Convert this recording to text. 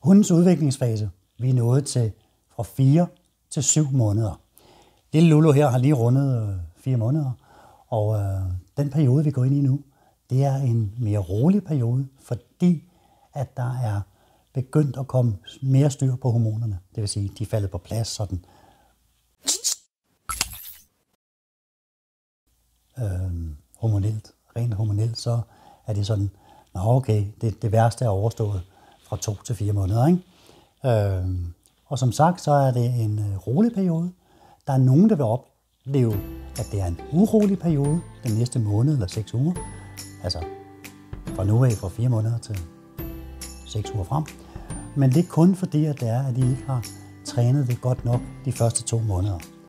Hundens udviklingsfase, vi er nået til fra 4 til 7 måneder. Lille Lulu her har lige rundet 4 måneder, og den periode, vi går ind i nu, det er en mere rolig periode, fordi at der er begyndt at komme mere styr på hormonerne. Det vil sige, de er faldet på plads sådan. Rent hormonelt, så er det sådan, okay, det værste er overstået fra 2 til 4 måneder. Ikke? Og som sagt, så er det en rolig periode. Der er nogen, der vil opleve, at det er en urolig periode den næste måned eller 6 uger. Altså fra nu af fra 4 måneder til 6 uger frem. Men det er kun fordi, at de ikke har trænet det godt nok de første 2 måneder.